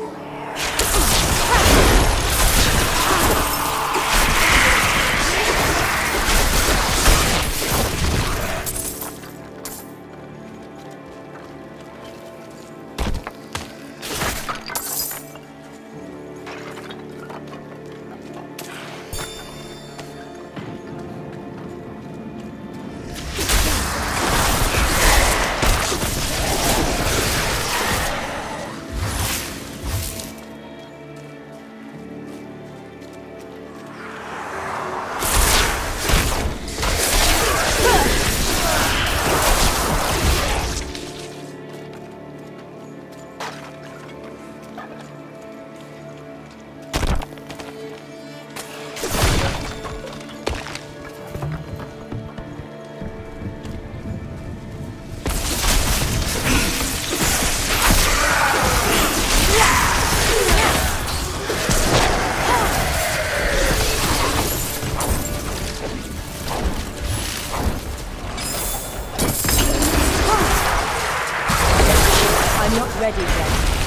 Ready yet.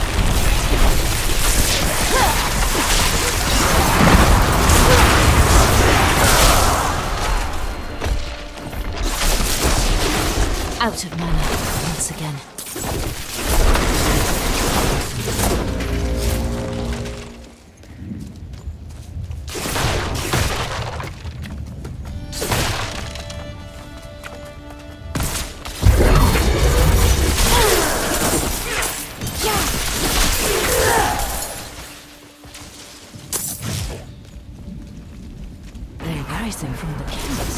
Out of mana once again. Rising from the kings.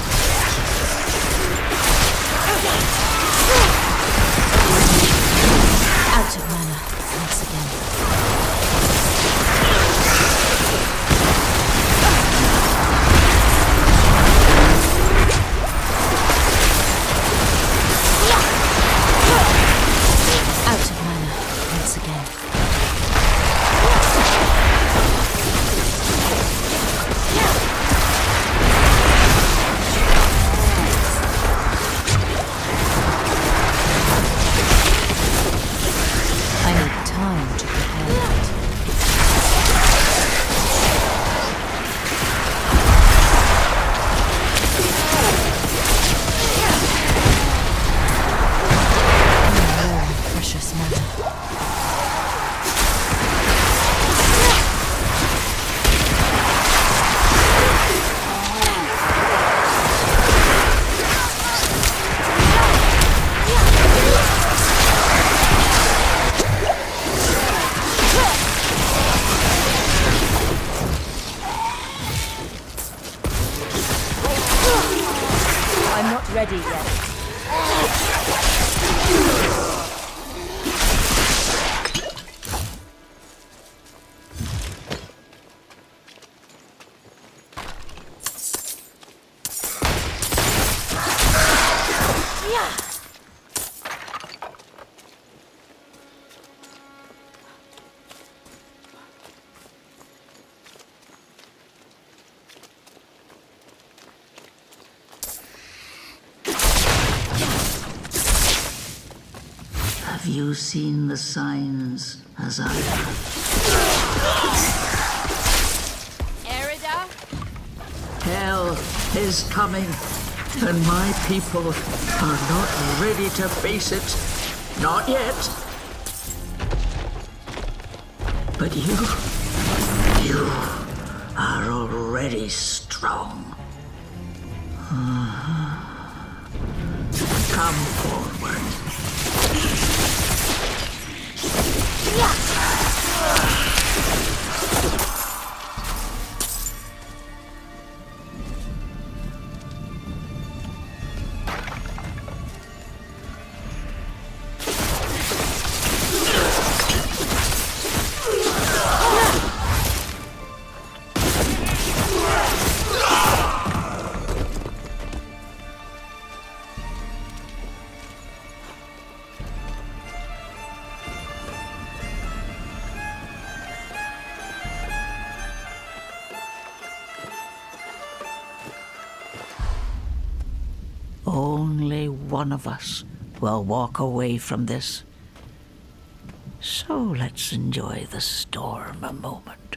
Out of mana once again. Out of mana once again. I'm not ready yet. Have you seen the signs as I have? Erida? Hell is coming, and my people are not ready to face it. Not yet. But you are already strong. Come forward. Only one of us will walk away from this. So let's enjoy the storm a moment.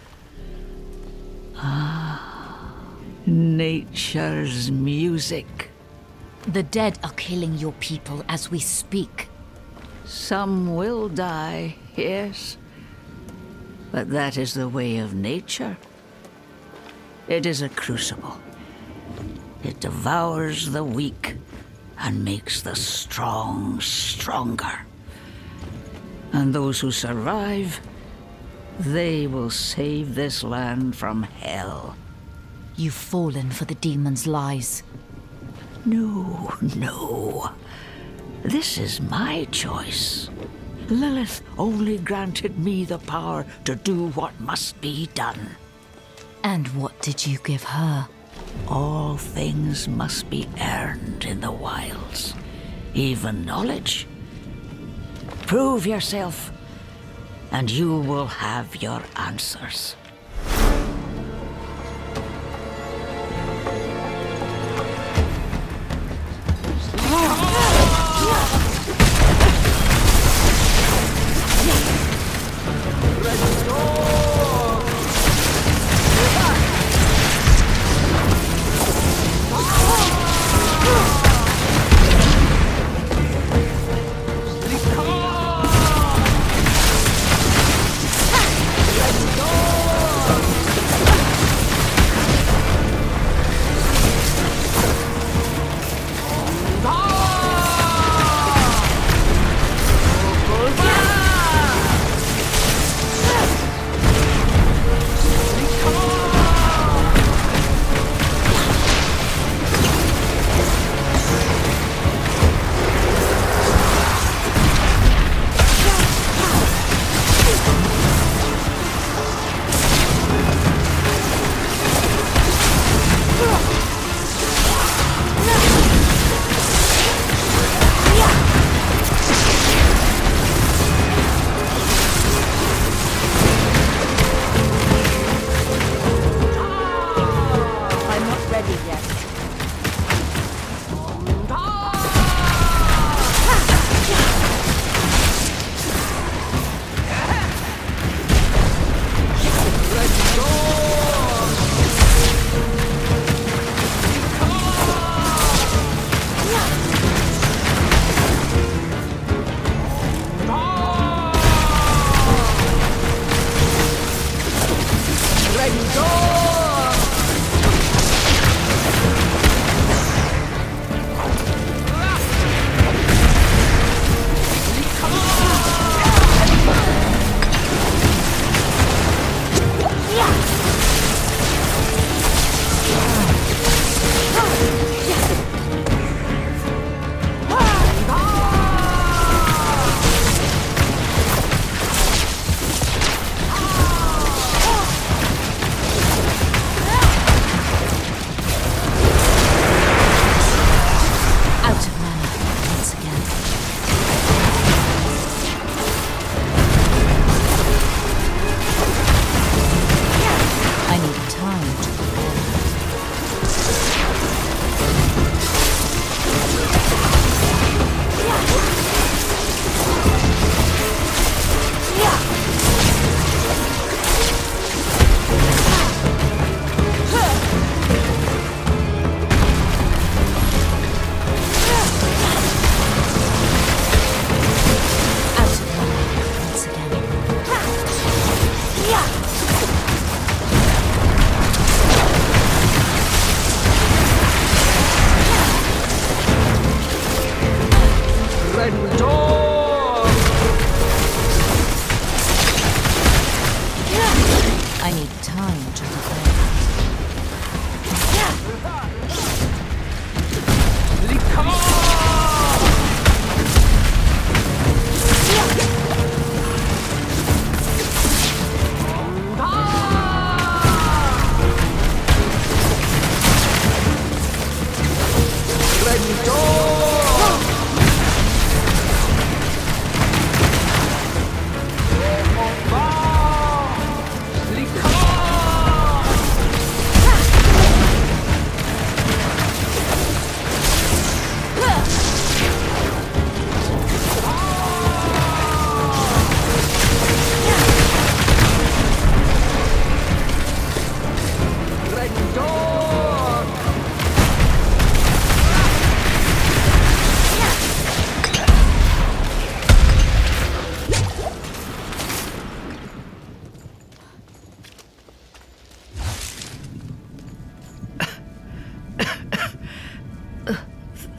Ah, nature's music. The dead are killing your people as we speak. Some will die, yes. But that is the way of nature. It is a crucible. It devours the weak and makes the strong stronger. And those who survive, they will save this land from hell. You've fallen for the demon's lies. No, no. This is my choice. Lilith only granted me the power to do what must be done. And what did you give her? All things must be earned in the wilds, even knowledge. Prove yourself, and you will have your answers.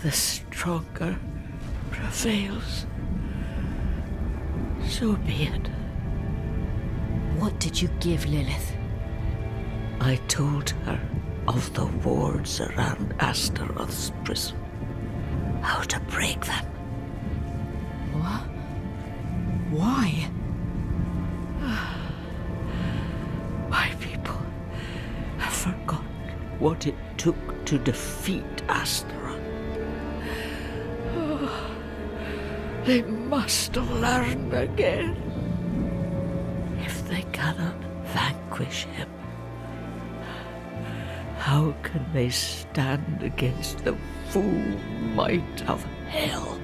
the stronger prevails. So be it. What did you give Lilith? I told her of the wards around Astaroth's prison. How to break them. What? Why? My people have forgotten what it took to defeat Astaroth. They must learn again. If they cannot vanquish him, how can they stand against the full might of hell?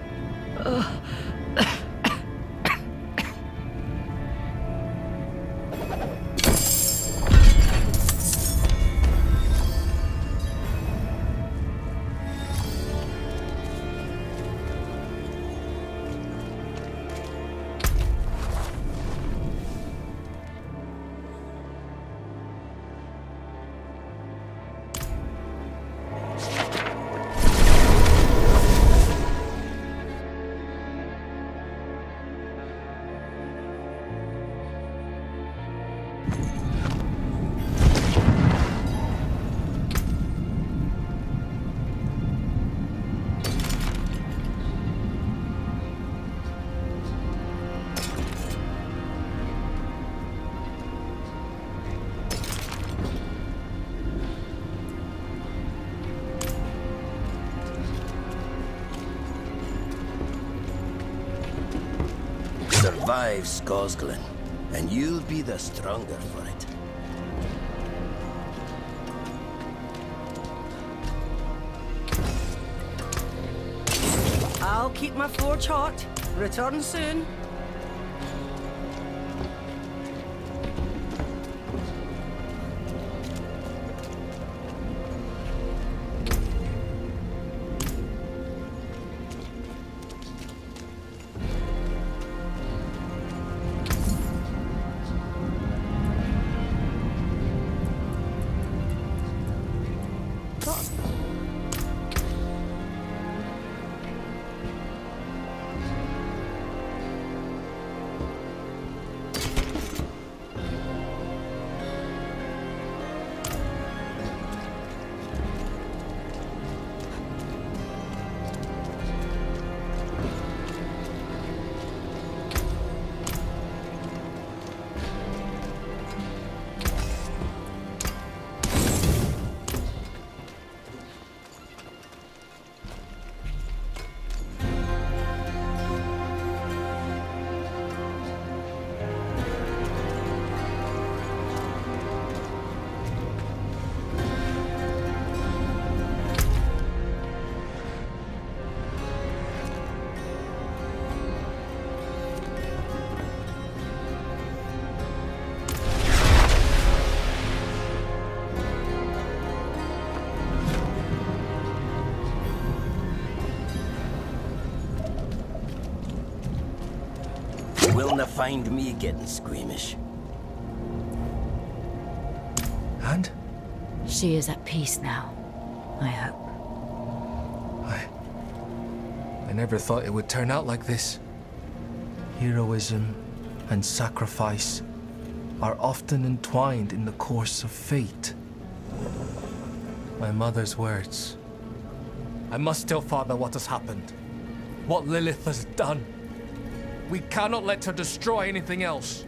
Survive Skosglen, and you'll be the stronger for it. I'll keep my forge hot. Return soon. Willna find me getting squeamish. And? She is at peace now, I hope. I never thought it would turn out like this. Heroism and sacrifice are often entwined in the course of fate. My mother's words. I must tell Father what has happened. What Lilith has done. We cannot let her destroy anything else.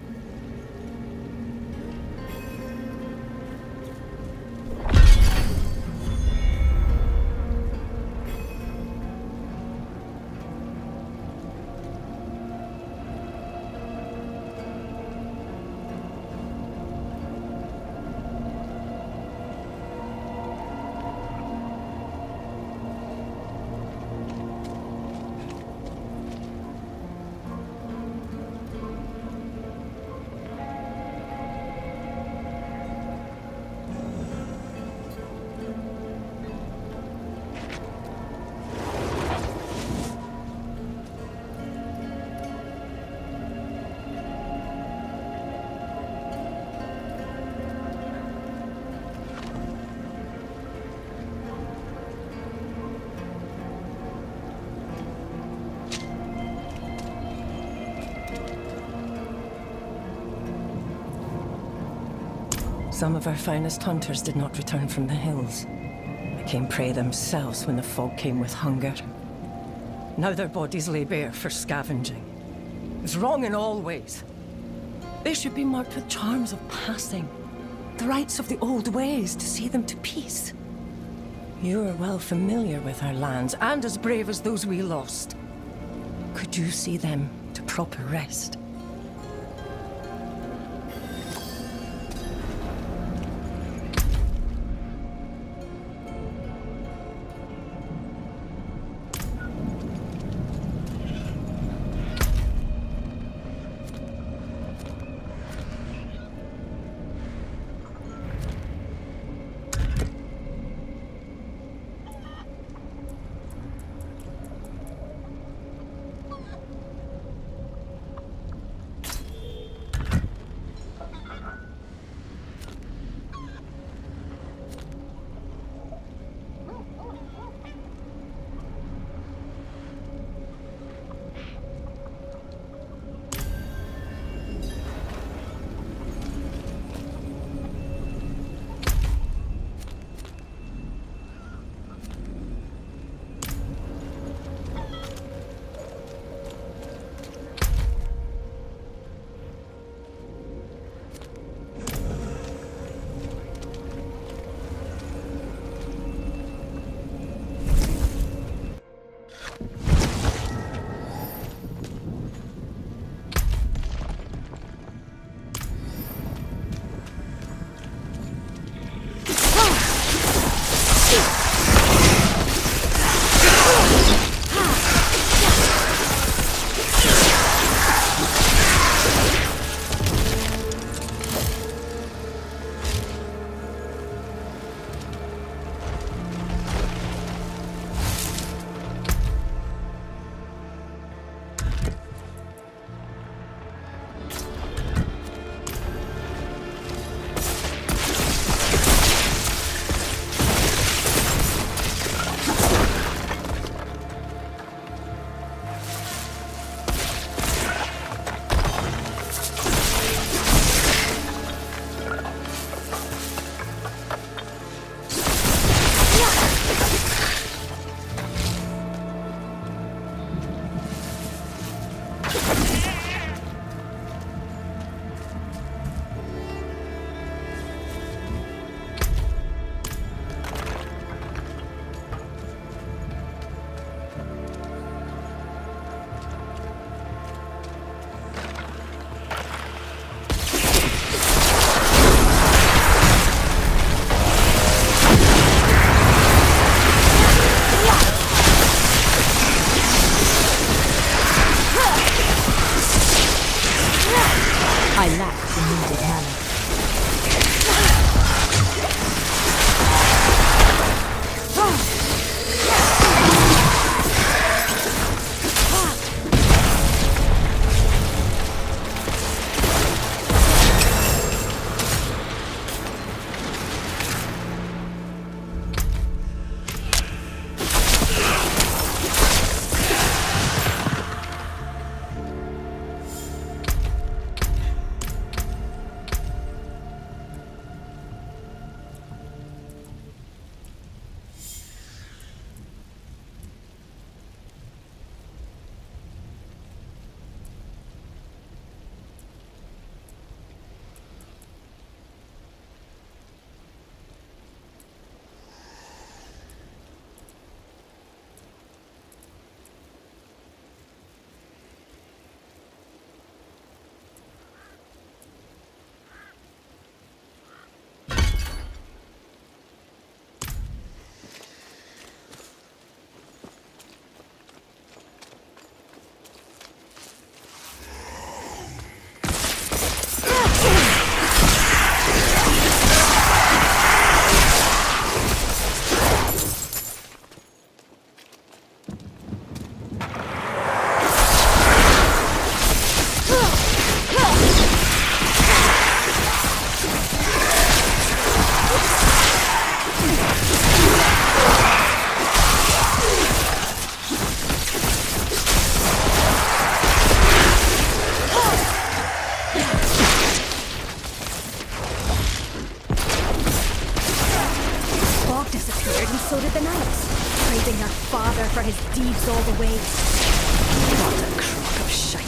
Some of our finest hunters did not return from the hills. Became prey themselves when the fog came with hunger. Now their bodies lay bare for scavenging. It's wrong in all ways. They should be marked with charms of passing. The rites of the old ways to see them to peace. You are well familiar with our lands, and as brave as those we lost. Could you see them to proper rest? praising her father for his deeds all the way. What a crock of shite.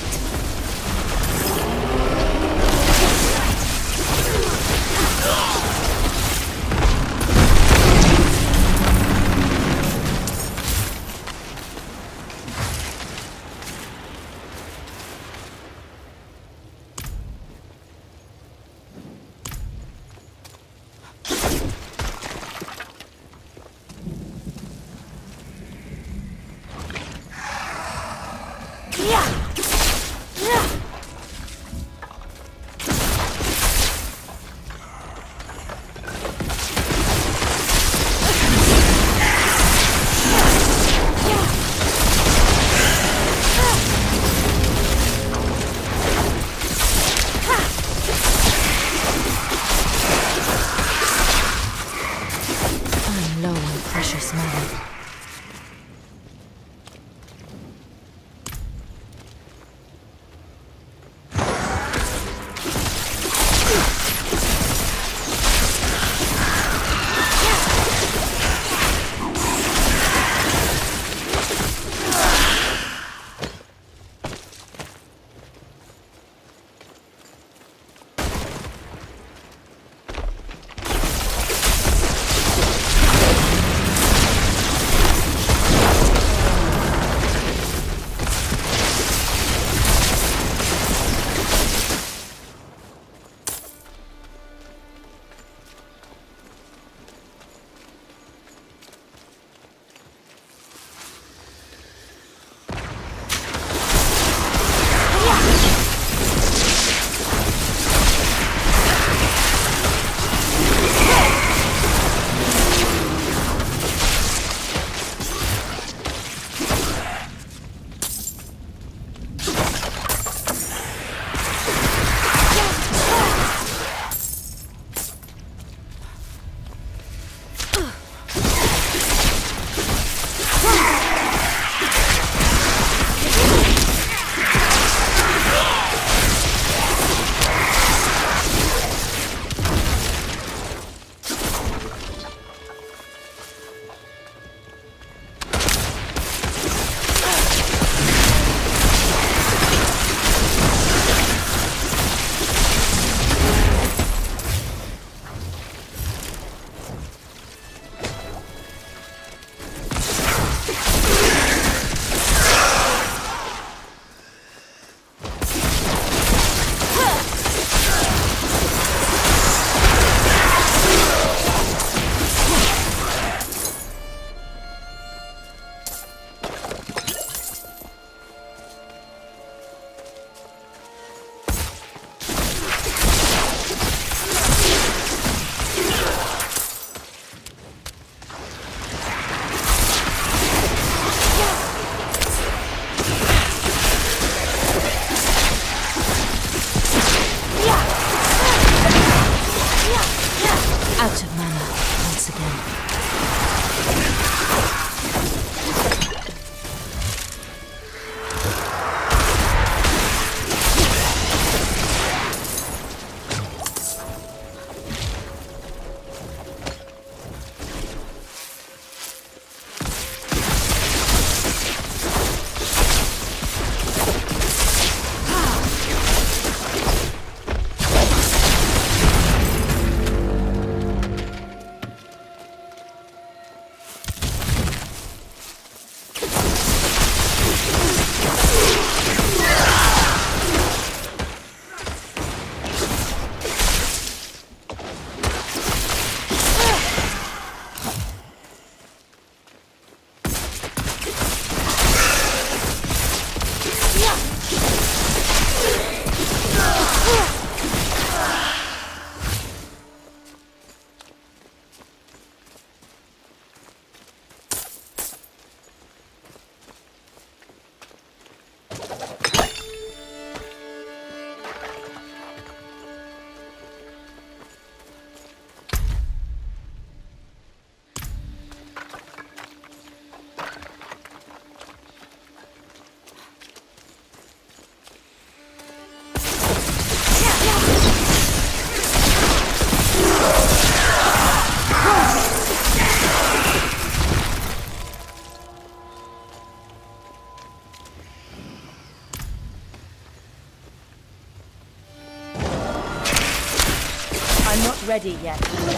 I'm not ready yet.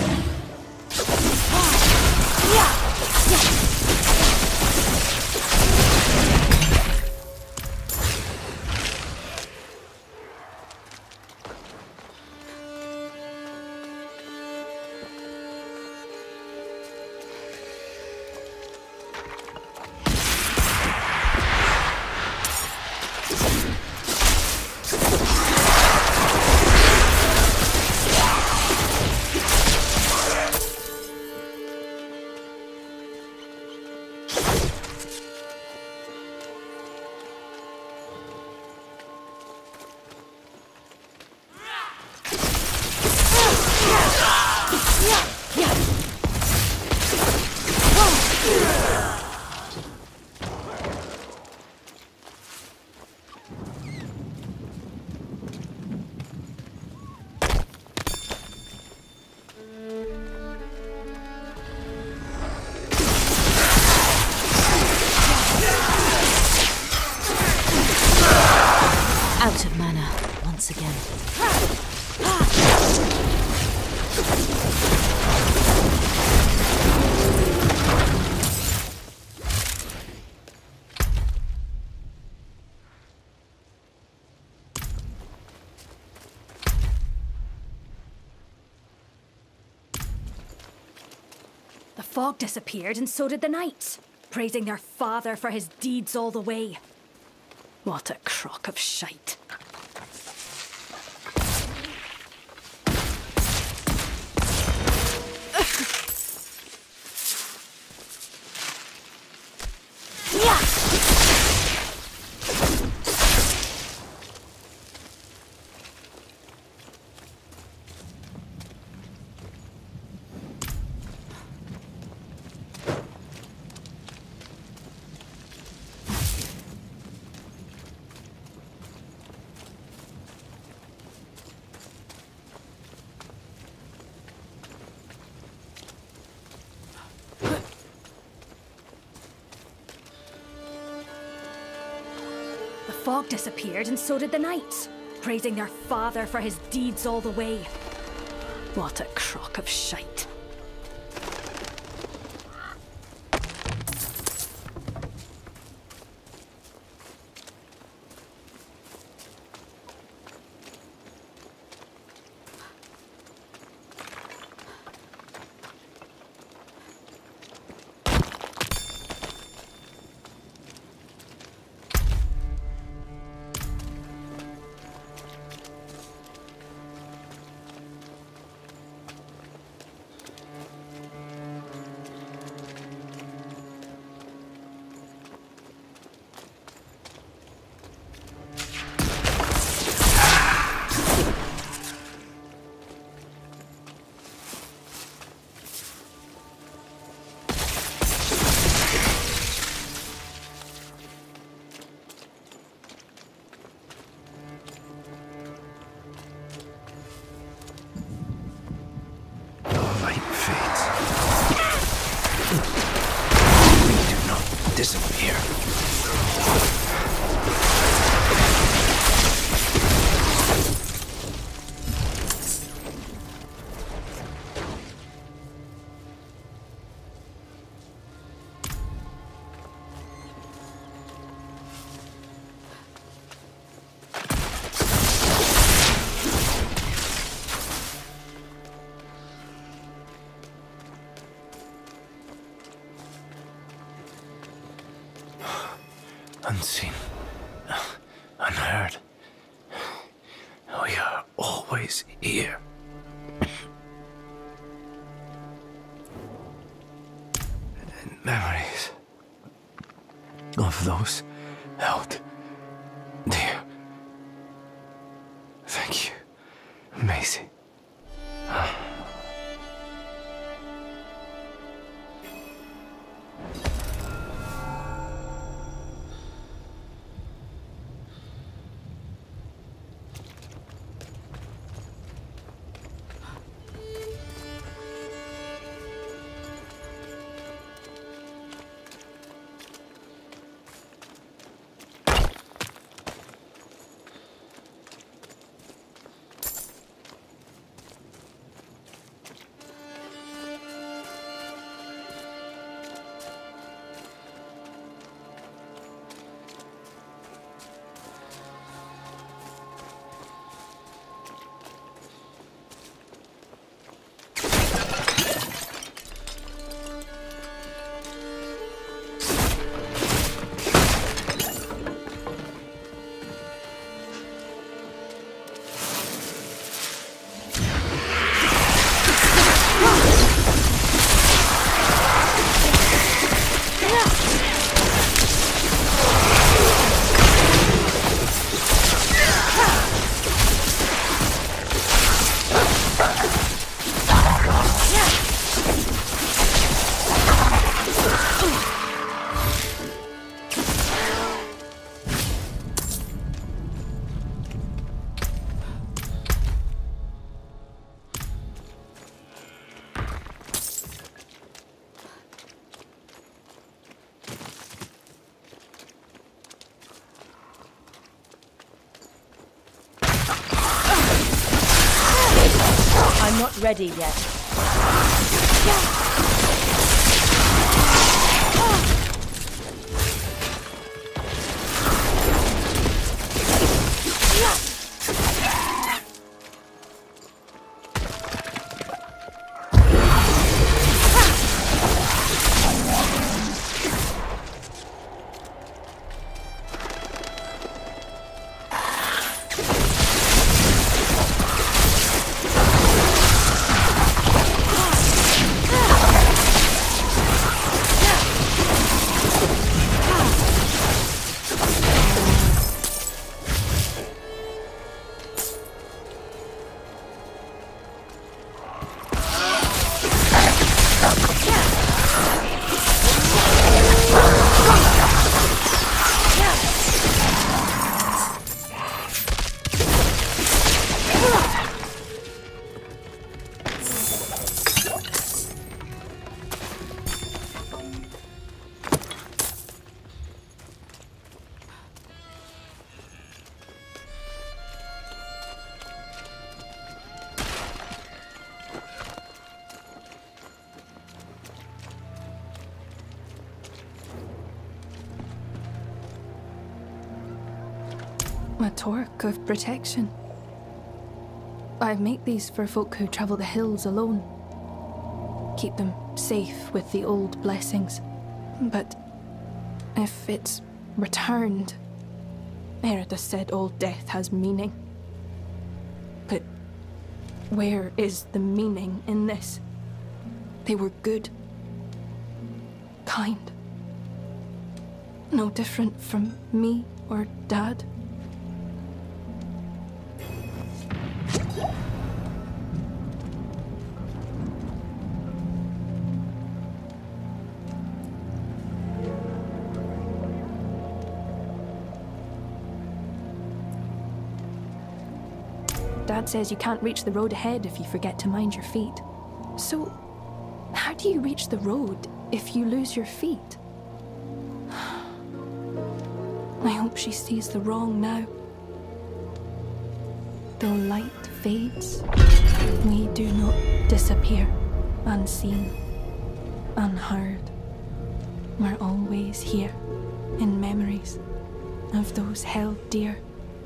Out of mana once again. The fog disappeared and so did the knights, praising their father for his deeds all the way. What a crock of shite. The fog disappeared and so did the knights, praising their father for his deeds all the way. What a crock of shite. Disappear. Unseen, unheard. We are always here. And memories of those held dear. Thank you, Maisie. I'm not ready yet. A torque of protection. I make these for folk who travel the hills alone. Keep them safe with the old blessings. But if it's returned, Erida said all death has meaning. But where is the meaning in this? They were good. Kind. No different from me or Dad. Dad says you can't reach the road ahead if you forget to mind your feet. So, how do you reach the road if you lose your feet? I hope she sees the wrong now. Though light fades, we do not disappear unseen, unheard. We're always here in memories of those held dear.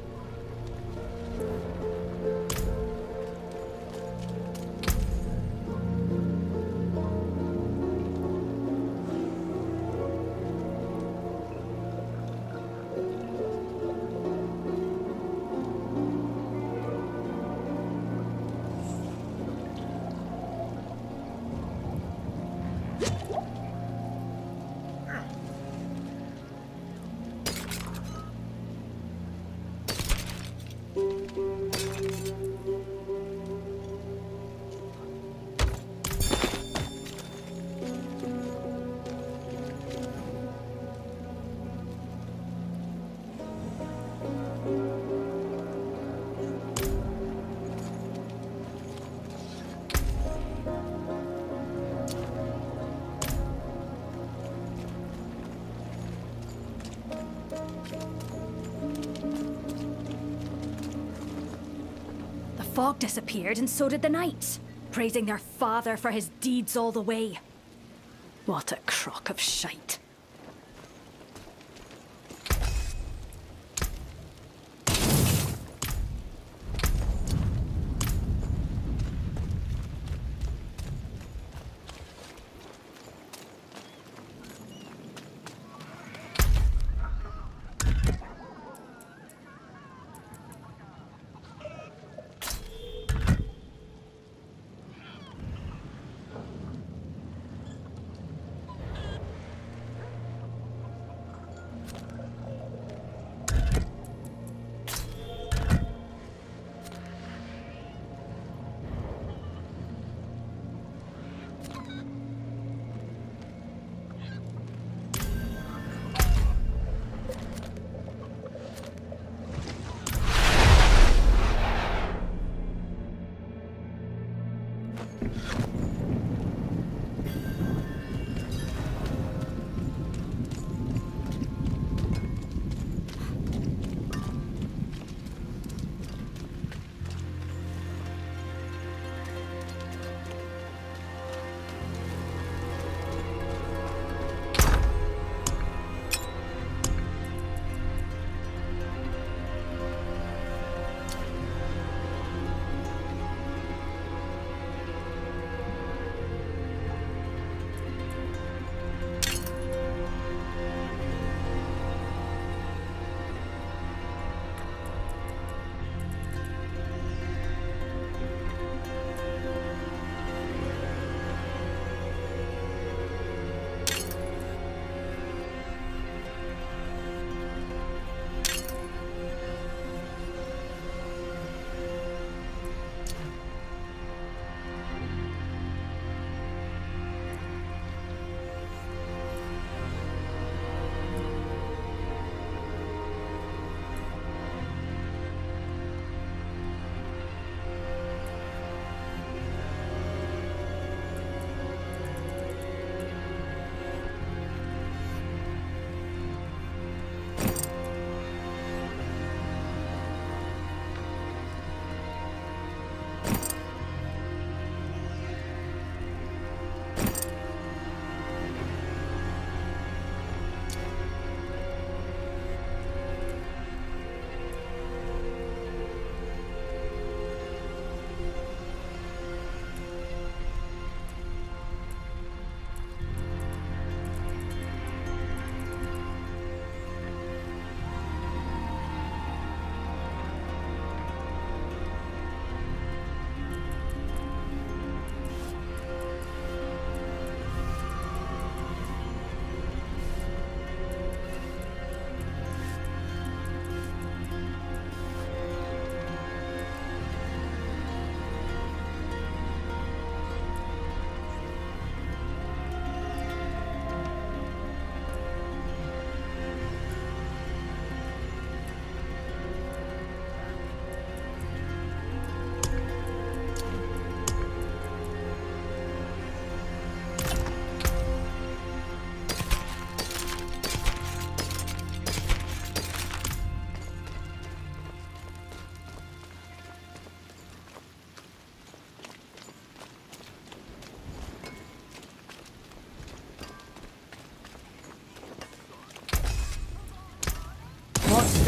The fog disappeared and so did the knights, praising their father for his deeds all the way. What a crock of shite.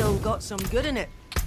still got some good in it.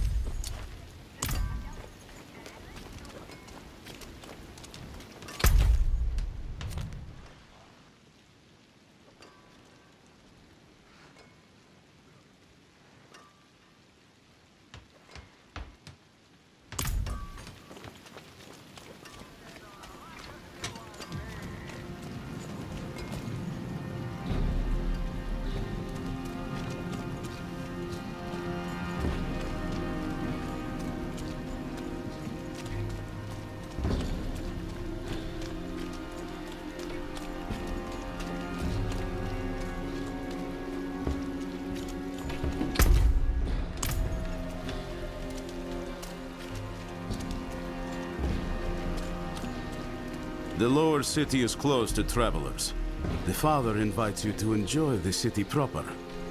The lower city is closed to travelers. The Father invites you to enjoy the city proper.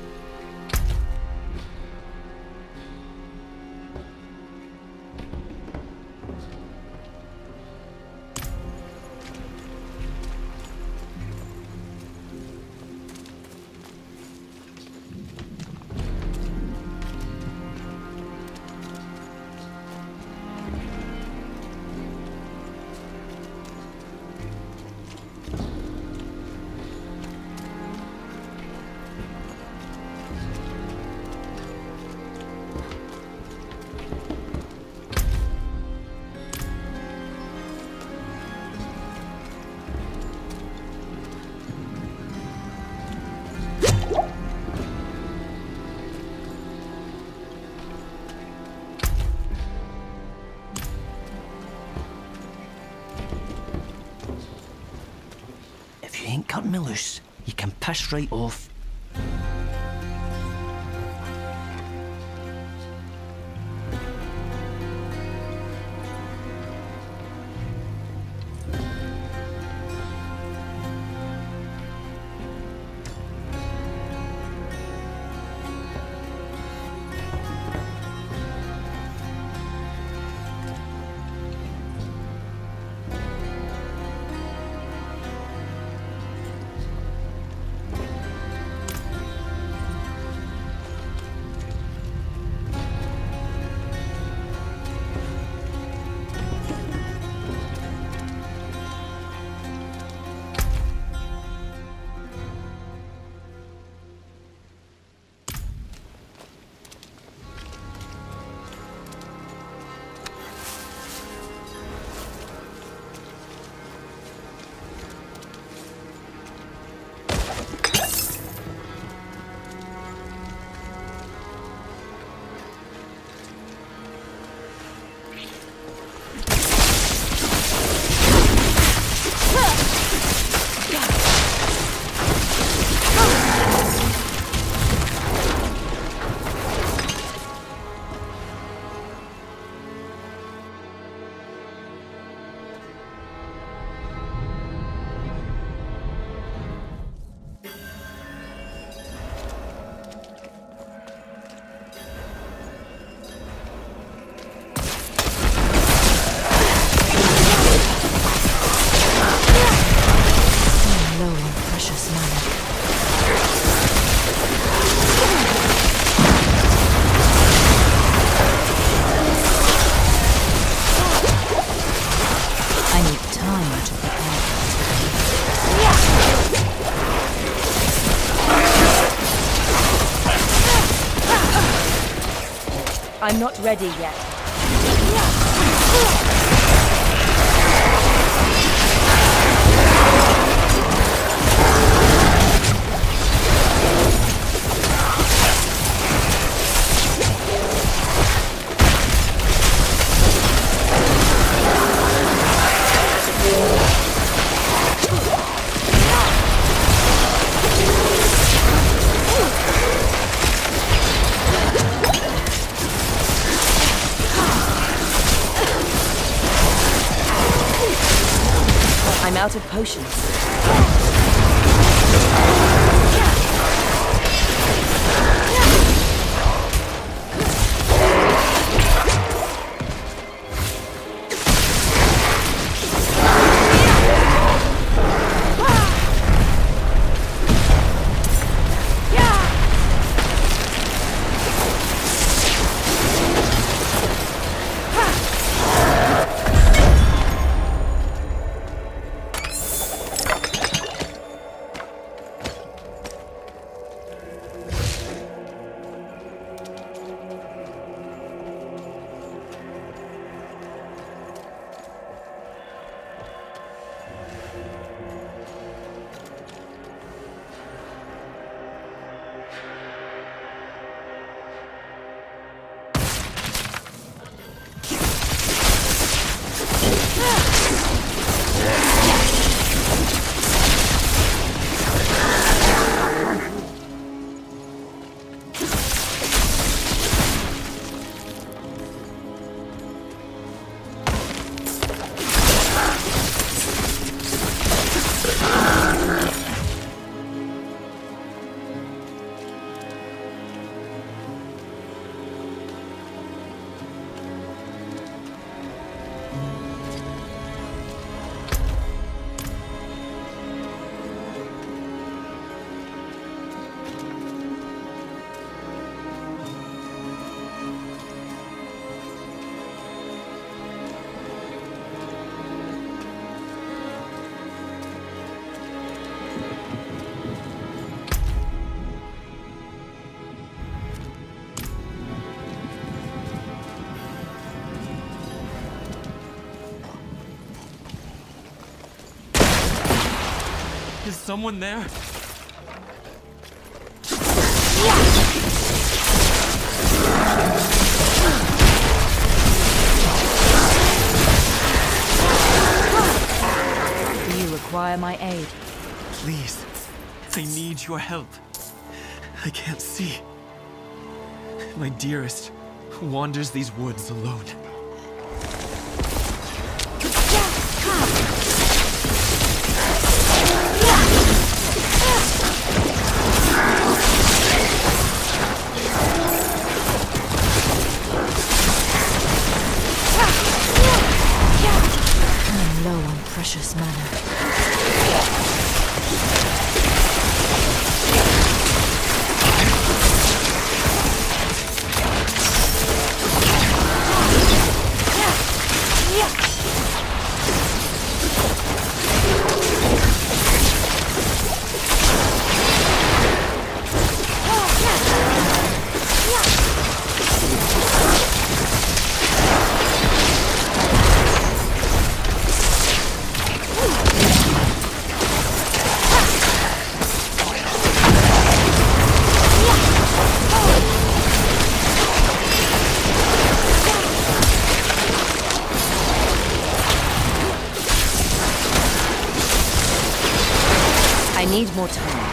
Ain't cutting me loose. You can piss right off. I'm not ready yet. I'm out of potions. Is someone there? Do you require my aid? Please, I need your help. I can't see. My dearest wanders these woods alone. I'm low on precious mana. I need more time.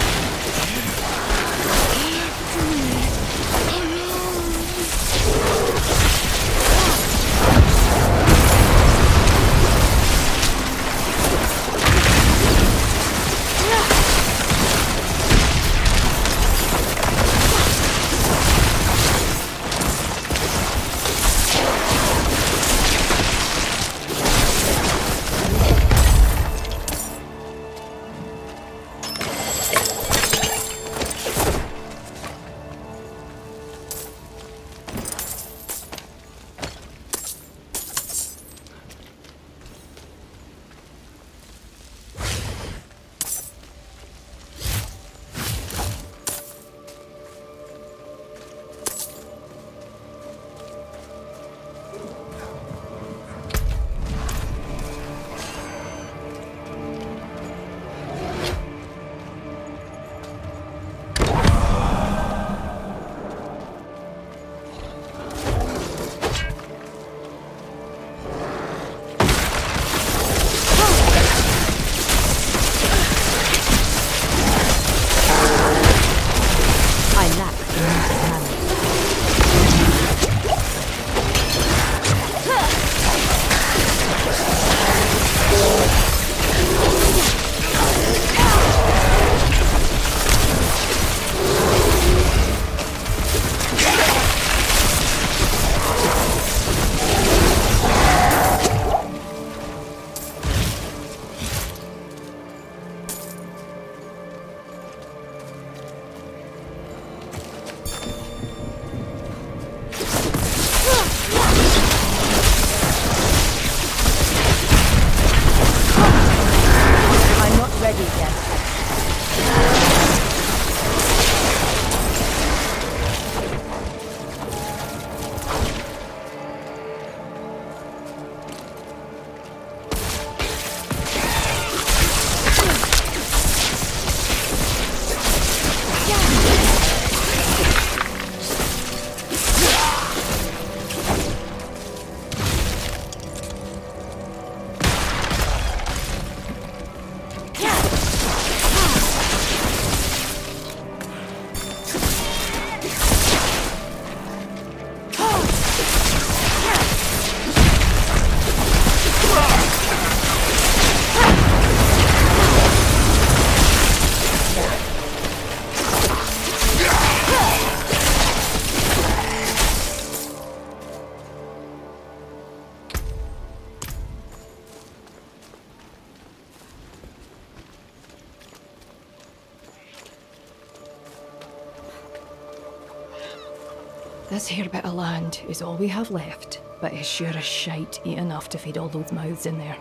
This here bit of land is all we have left, but it's sure as shite eat enough to feed all those mouths in there.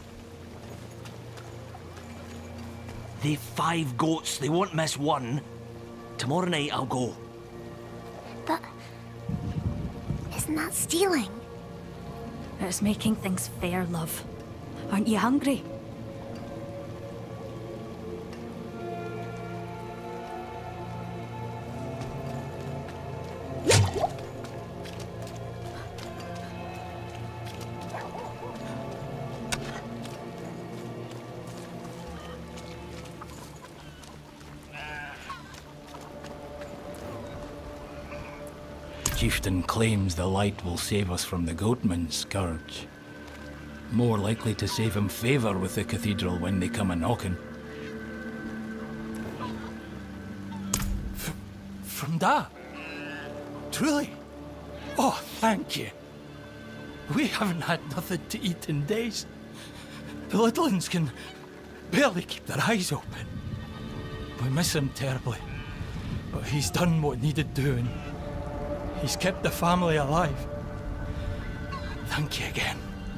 They've 5 goats, they won't miss one. Tomorrow night I'll go. But isn't that stealing? It's making things fair, love. Aren't you hungry? Chieftain claims the light will save us from the Goatman's scourge. More likely to save him favour with the cathedral when they come a-knocking. From Da? Truly? Oh, thank you. We haven't had nothing to eat in days. The little uns can barely keep their eyes open. We miss him terribly, but he's done what needed doing. He's kept the family alive. Thank you again.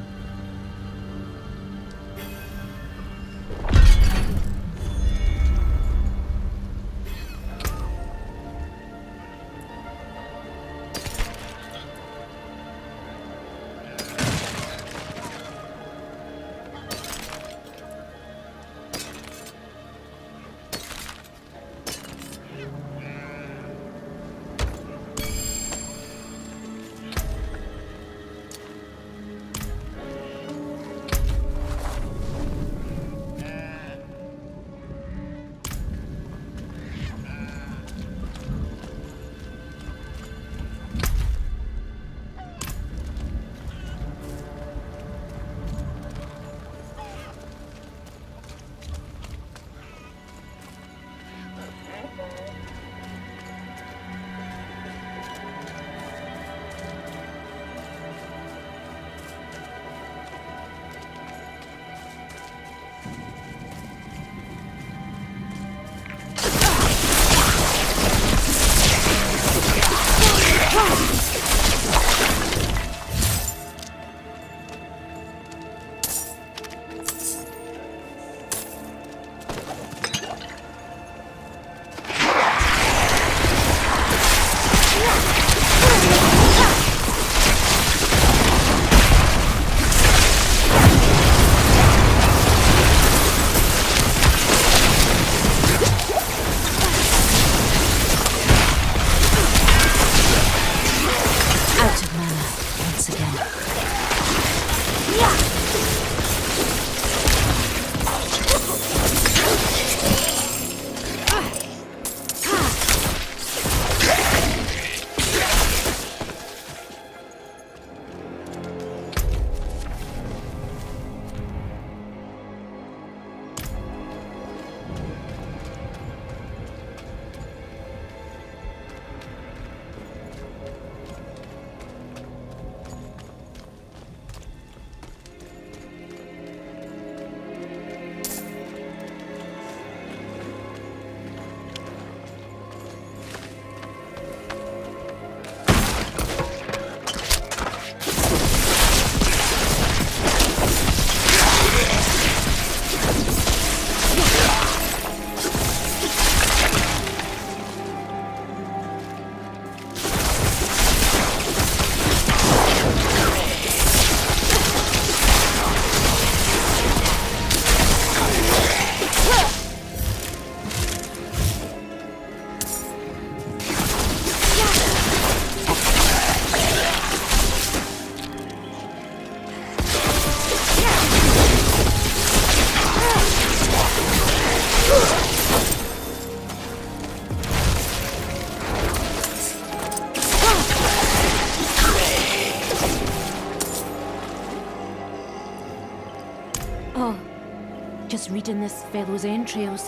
Just reading this fellow's entrails.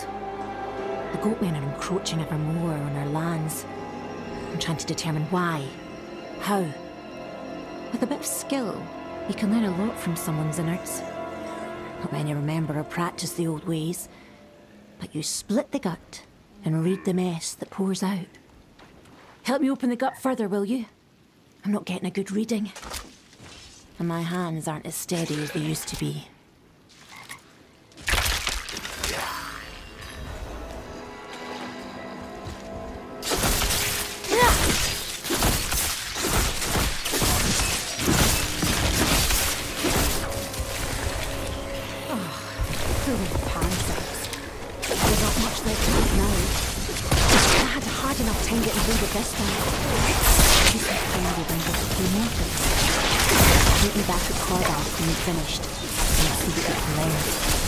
The Goatmen are encroaching ever more on our lands. I'm trying to determine why, how. With a bit of skill, you can learn a lot from someone's innards. Not many remember or practice the old ways, but you split the gut and read the mess that pours out. Help me open the gut further, will you? I'm not getting a good reading. And my hands aren't as steady as they used to be. like that now. I had a hard enough time getting hold of this one. This is handy when there's a few more things. Meet me back at Corvallis when we've finished, and I'll see what we can learn.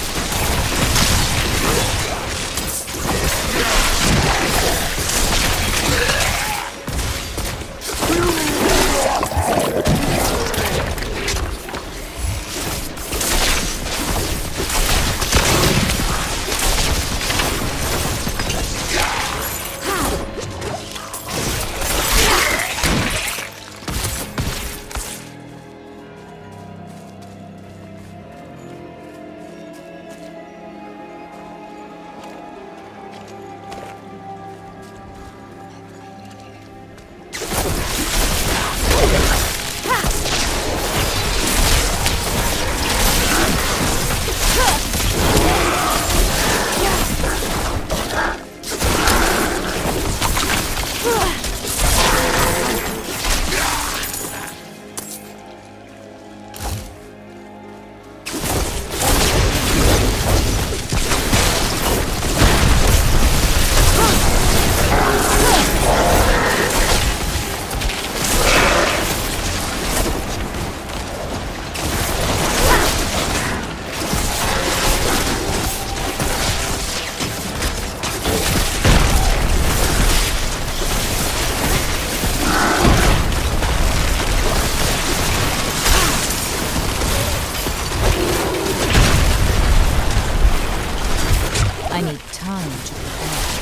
I need time to prepare.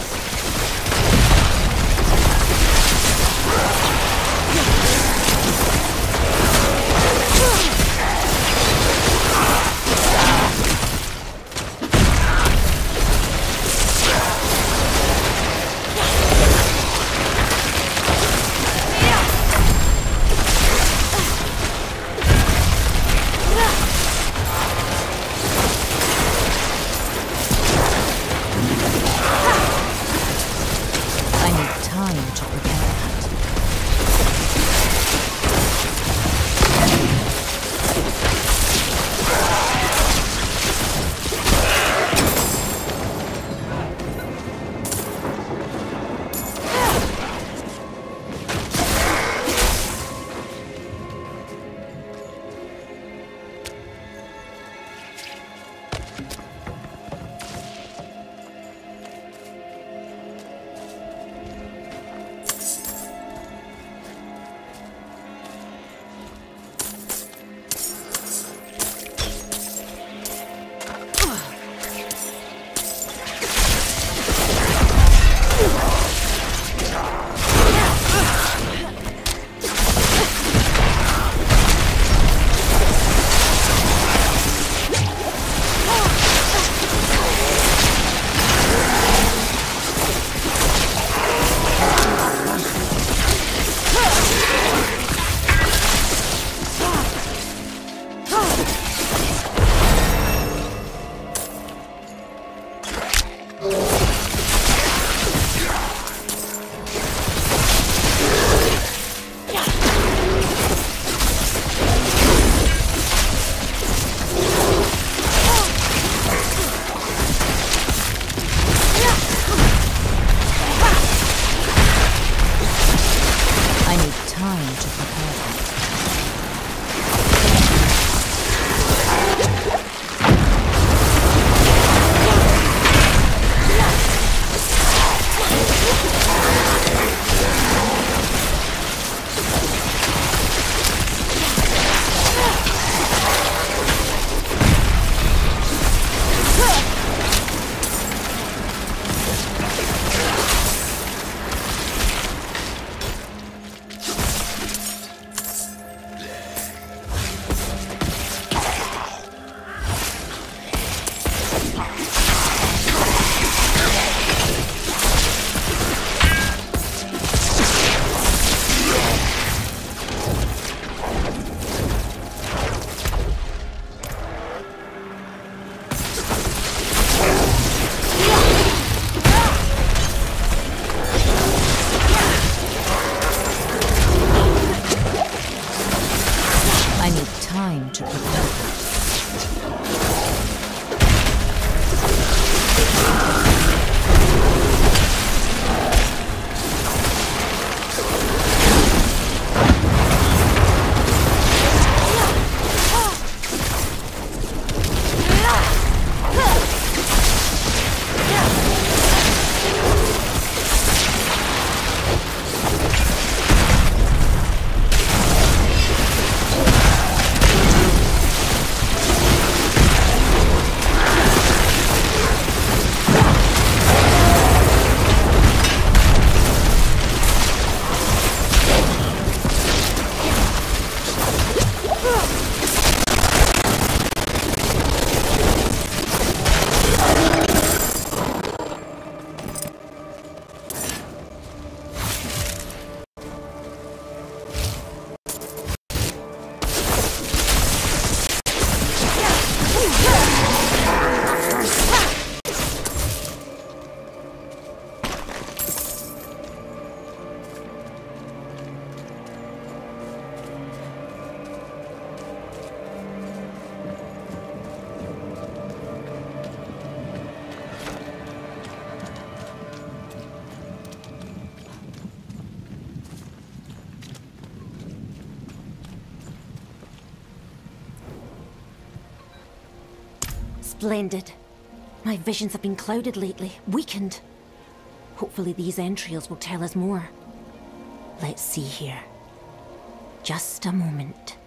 Splendid. My visions have been clouded lately, weakened. Hopefully these entrails will tell us more. Let's see here. Just a moment.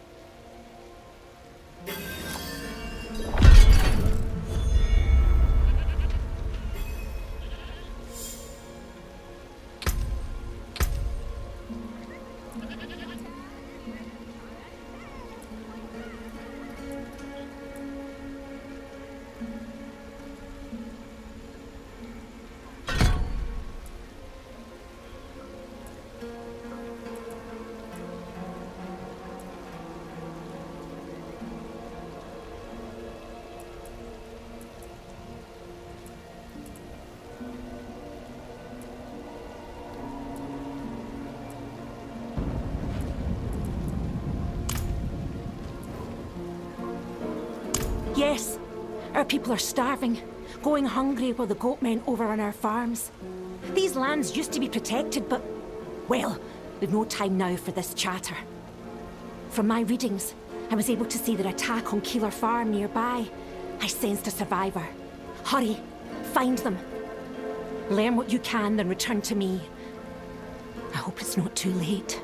Yes, our people are starving, going hungry while the goatmen overrun our farms. These lands used to be protected, but, well, we've no time now for this chatter. From my readings, I was able to see their attack on Keeler Farm nearby. I sensed a survivor. Hurry, find them. Learn what you can, then return to me. I hope it's not too late.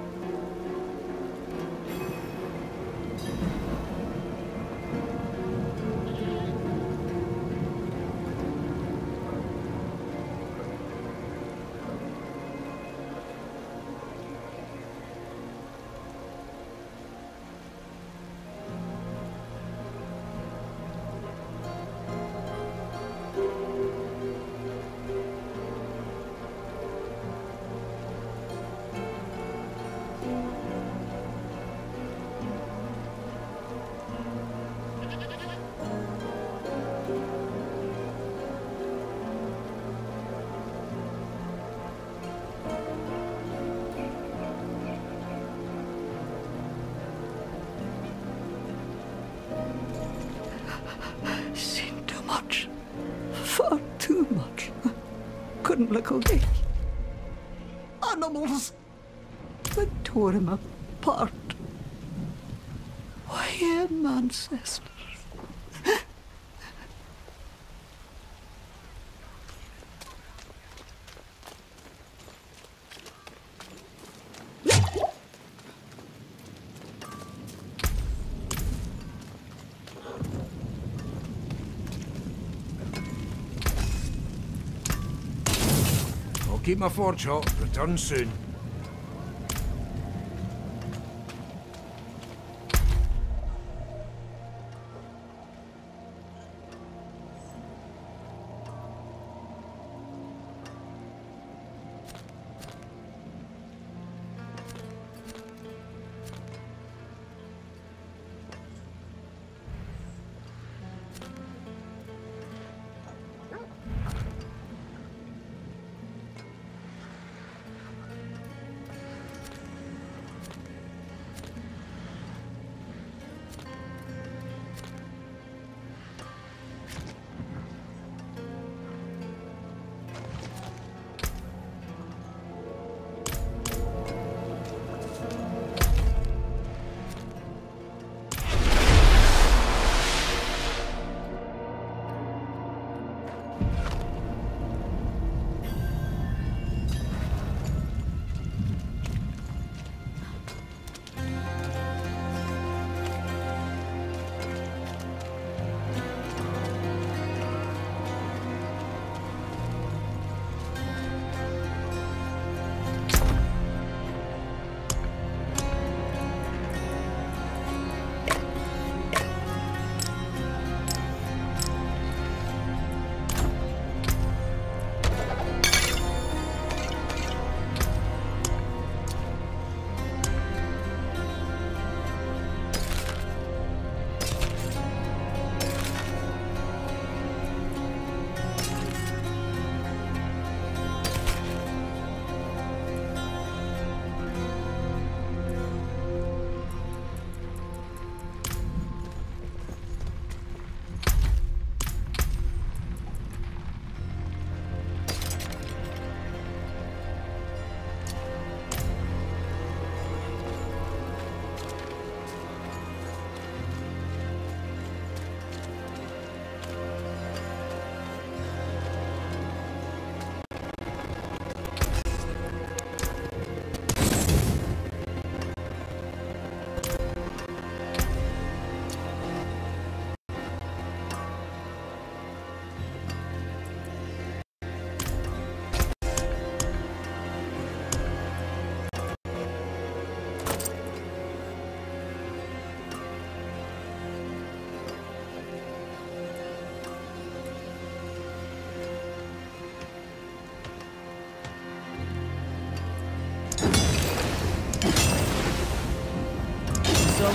Seen too much. Far too much. Couldn't look away. Animals that tore him apart. Why, him ancestors. Keep my forge hot. Return soon.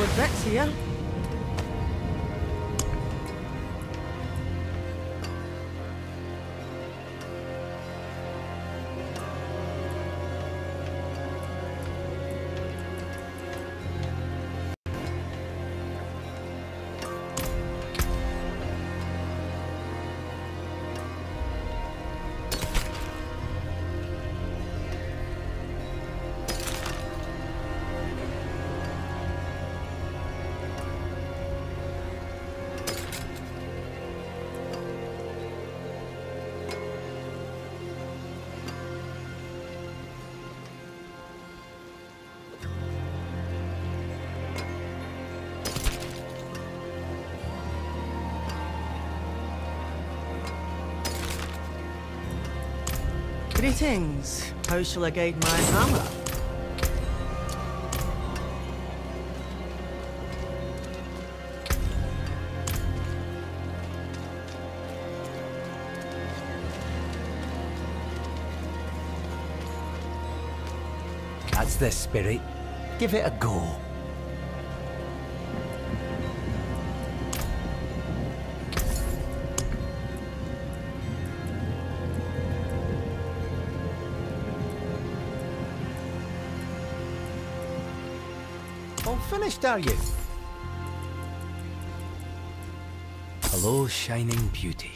solid bits here. Greetings. How shall I guide my hammer? That's the spirit. Give it a go. All finished, are you? Hello, shining beauty.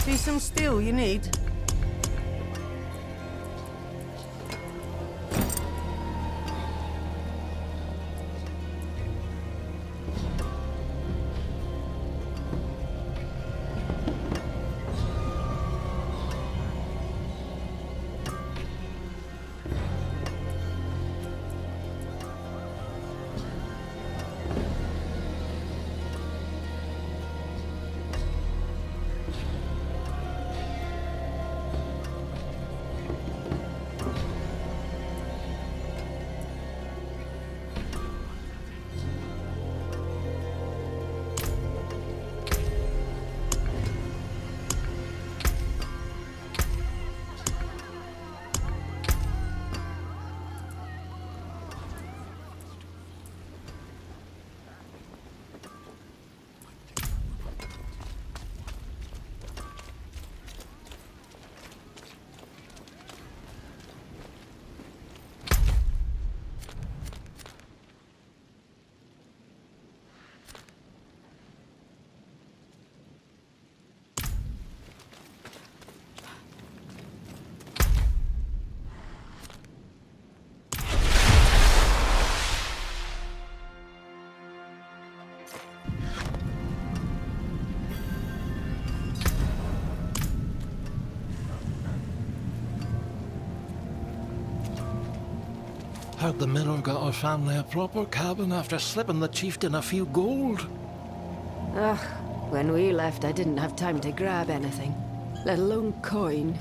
See some steel you need? Heard the miller got our family a proper cabin after slipping the chieftain a few gold. Ugh, when we left I didn't have time to grab anything, let alone coin.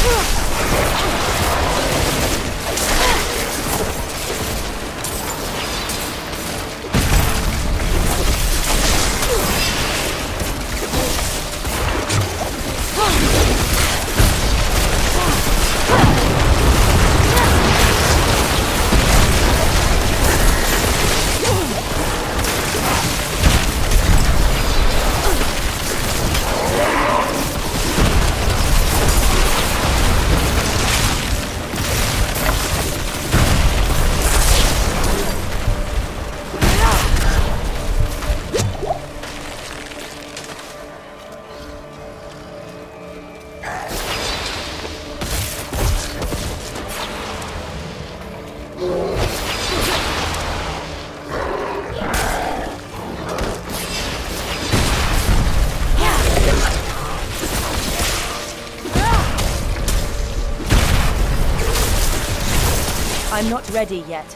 I'm not ready yet.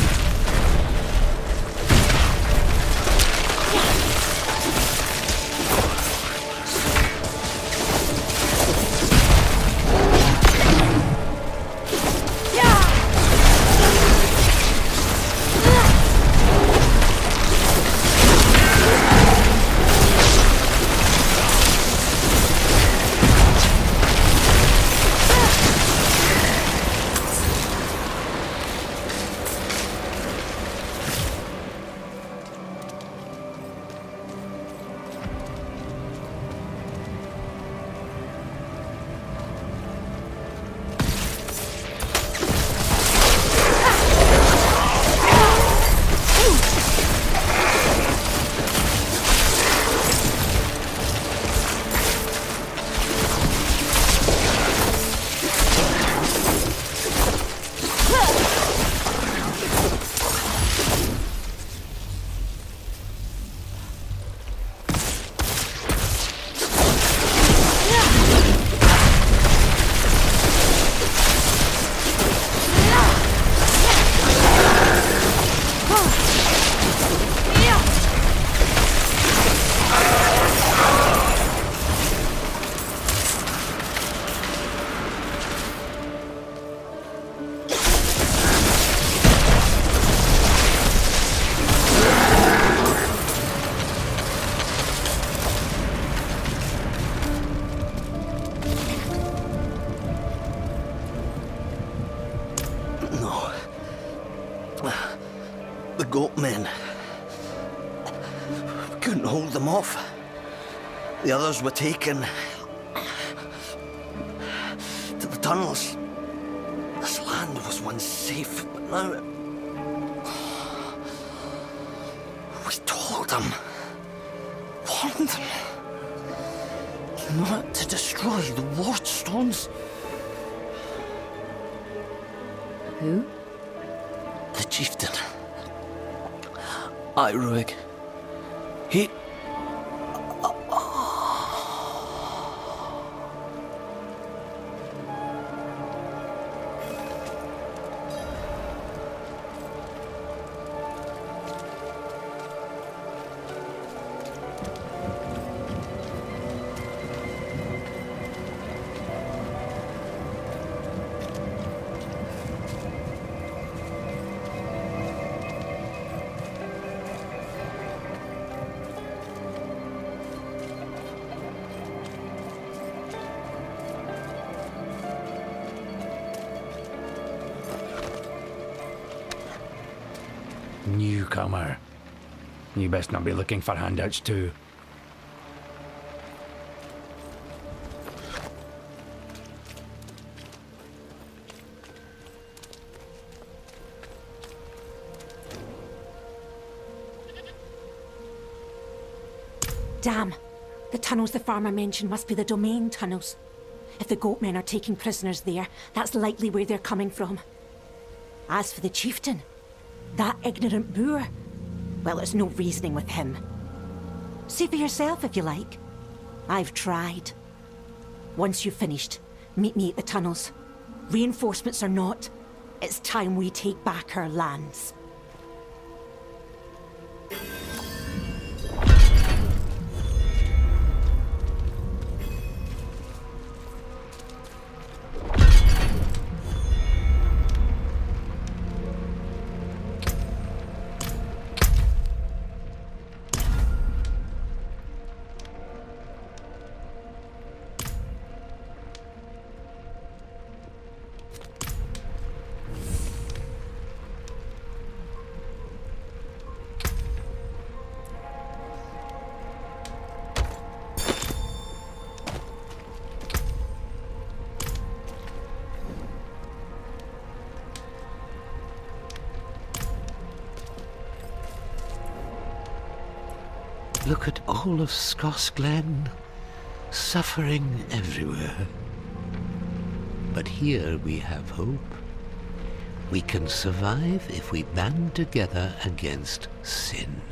The Goatmen. We couldn't hold them off. The others were taken to the tunnels. This land was once safe, but now we told them, warned them, not to destroy the ward stones. Who? The chieftain. Iroig. He... Newcomer. You best not be looking for handouts too. Damn! The tunnels the farmer mentioned must be the Domain tunnels. If the Goatmen are taking prisoners there, that's likely where they're coming from. As for the chieftain, that ignorant boor, well, there's no reasoning with him. See for yourself if you like. I've tried. Once you've finished, meet me at the tunnels. Reinforcements or not, it's time we take back our lands. Look at all of Skosglen. Suffering everywhere. But here we have hope. We can survive if we band together against sin.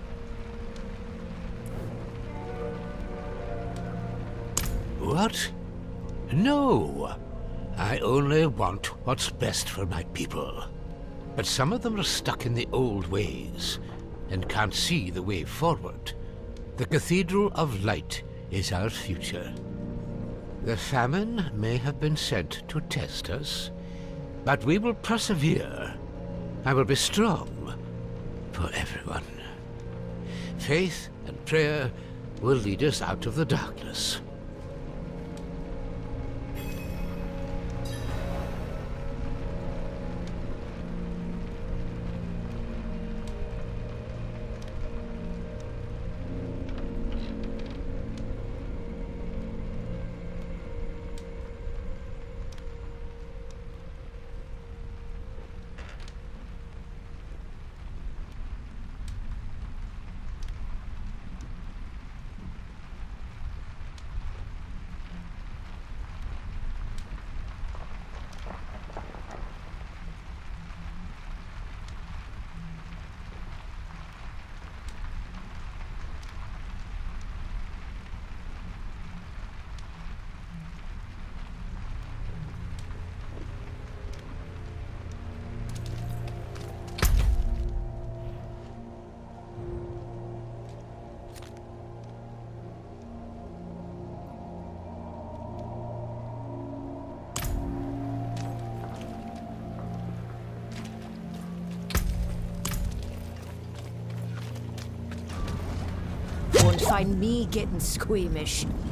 What? No! I only want what's best for my people. But some of them are stuck in the old ways and can't see the way forward. The Cathedral of Light is our future. The famine may have been sent to test us, but we will persevere. I will be strong for everyone. Faith and prayer will lead us out of the darkness. Won't find me getting squeamish.